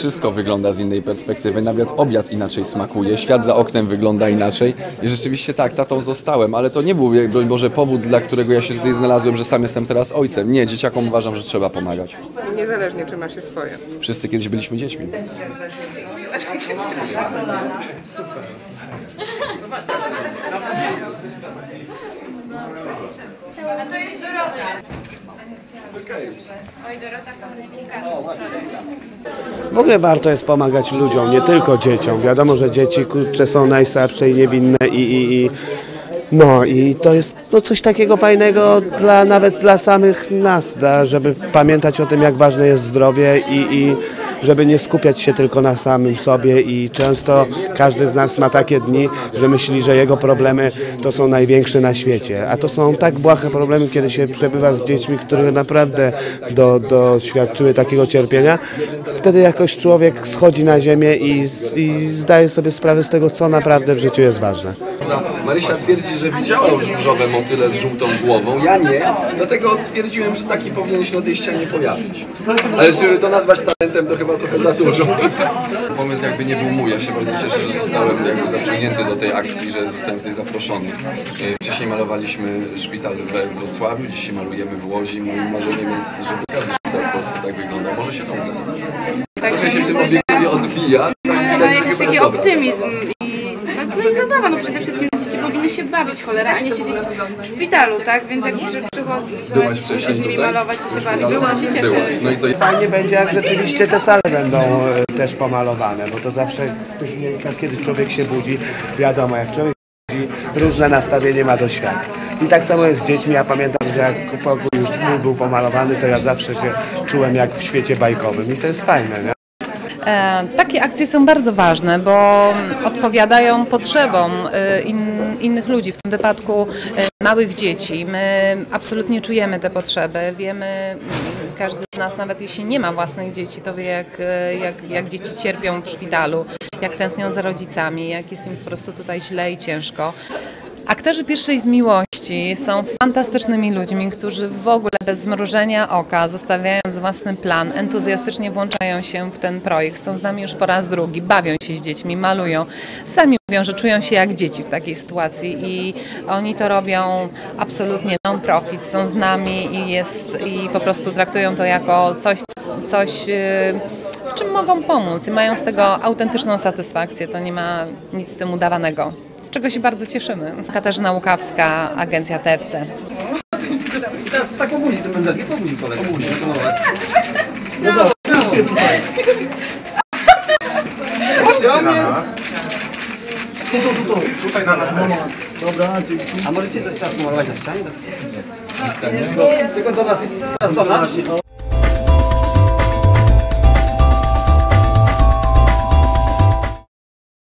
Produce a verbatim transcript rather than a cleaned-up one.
wszystko wygląda z innej perspektywy, nawet obiad inaczej smakuje, świat za oknem wygląda inaczej i rzeczywiście tak, tatą zostałem, ale to nie był, broń Boże, powód, dla którego ja się tutaj znalazłem, że sam jestem teraz ojcem. Nie, dzieciakom uważam, że trzeba pomagać. Niezależnie, czy ma się swoje. Wszyscy kiedyś byliśmy dziećmi. A to jest Dorota. Oj, Dorota, W ogóle warto jest pomagać ludziom, nie tylko dzieciom. Wiadomo, że dzieci kurczę są najsłabsze i niewinne i, i, i no i to jest no, coś takiego fajnego dla, nawet dla samych nas, dla, żeby pamiętać o tym, jak ważne jest zdrowie i, i żeby nie skupiać się tylko na samym sobie i często każdy z nas ma takie dni, że myśli, że jego problemy to są największe na świecie, a to są tak błahe problemy, kiedy się przebywa z dziećmi, które naprawdę do, doświadczyły takiego cierpienia. Wtedy jakoś człowiek schodzi na ziemię i, i zdaje sobie sprawę z tego, co naprawdę w życiu jest ważne. Marysia twierdzi, że widziała już różowe motyle z żółtą głową, ja nie, dlatego stwierdziłem, że taki powinien się na tej ścianie pojawić. Ale żeby to nazwać talentem, to chyba trochę za dużo. Pomysł jakby nie był mój, ja się bardzo cieszę, że zostałem jakby zaprzęgnięty do tej akcji, że zostałem tutaj zaproszony. Wcześniej malowaliśmy szpital we Wrocławiu, dzisiaj malujemy w Łodzi. Moim marzeniem jest, żeby każdy szpital w Polsce tak wyglądał. Może się to uda. Trochę się w tym obiektywie odbija. No, jakiś taki optymizm i no i zabawa, no przede wszystkim dzieci powinny się bawić, cholera, a nie siedzieć w szpitalu, tak? Więc jak przy, przychodzą się z nimi malować i się bawić, to się cieszę. No i co? Fajnie będzie, jak rzeczywiście te sale będą e, też pomalowane, bo to zawsze w tych miejscach, kiedy człowiek się budzi, wiadomo, jak człowiek budzi, różne nastawienie ma do świata. I tak samo jest z dziećmi. Ja pamiętam, że jak pokój już mój był pomalowany, to ja zawsze się czułem jak w świecie bajkowym i to jest fajne, nie? Takie akcje są bardzo ważne, bo odpowiadają potrzebom in, innych ludzi, w tym wypadku małych dzieci. My absolutnie czujemy te potrzeby, wiemy, każdy z nas, nawet jeśli nie ma własnych dzieci, to wie, jak, jak, jak dzieci cierpią w szpitalu, jak tęsknią za rodzicami, jak jest im po prostu tutaj źle i ciężko. Aktorzy Pierwszej z Miłości są fantastycznymi ludźmi, którzy w ogóle bez zmrużenia oka, zostawiając własny plan, entuzjastycznie włączają się w ten projekt. Są z nami już po raz drugi, bawią się z dziećmi, malują. Sami mówią, że czują się jak dzieci w takiej sytuacji i oni to robią absolutnie non-profit, są z nami i, jest, i po prostu traktują to jako coś, coś w czym mogą pomóc i mają z tego autentyczną satysfakcję. To nie ma nic z tym udawanego, z czego się bardzo cieszymy. Katarzyna Łukawska, agencja T F C. Teraz tak po buzi, to będę nie po buzi kolega. Po buzi, no dobra, tutaj. Chodźcie na nas. Tu, tu, tu, tutaj na nas. Dobra, dzięki. A możecie coś teraz pomalować na ścianie? Tylko do nas, do nas.